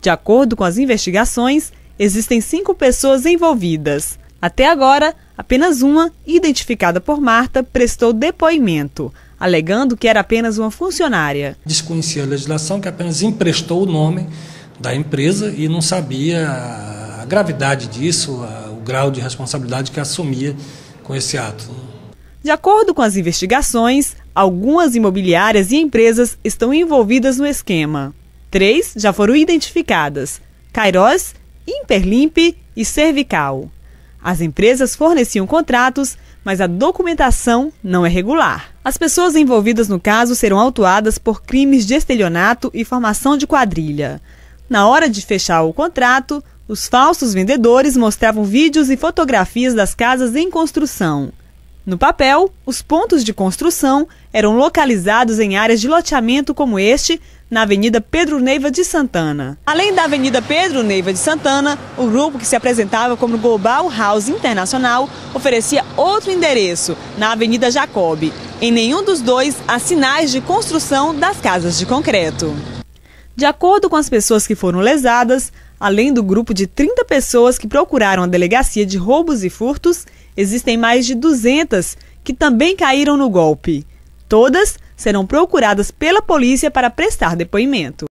De acordo com as investigações, existem 5 pessoas envolvidas. Até agora, apenas uma, identificada por Marta, prestou depoimento, alegando que era apenas uma funcionária. Desconhecia a legislação, que apenas emprestou o nome da empresa e não sabia a gravidade disso, o grau de responsabilidade que assumia com esse ato. De acordo com as investigações, algumas imobiliárias e empresas estão envolvidas no esquema. 3 já foram identificadas: Queiroz, Imperlimp e Cervical. As empresas forneciam contratos, mas a documentação não é regular. As pessoas envolvidas no caso serão autuadas por crimes de estelionato e formação de quadrilha. Na hora de fechar o contrato, os falsos vendedores mostravam vídeos e fotografias das casas em construção. No papel, os pontos de construção eram localizados em áreas de loteamento como este, na Avenida Pedro Neiva de Santana. Além da Avenida Pedro Neiva de Santana, o grupo, que se apresentava como Global House Internacional, oferecia outro endereço, na Avenida Jacob. Em nenhum dos dois há sinais de construção das casas de concreto. De acordo com as pessoas que foram lesadas, além do grupo de 30 pessoas que procuraram a delegacia de roubos e furtos, existem mais de 200 que também caíram no golpe. Todas serão procuradas pela polícia para prestar depoimento.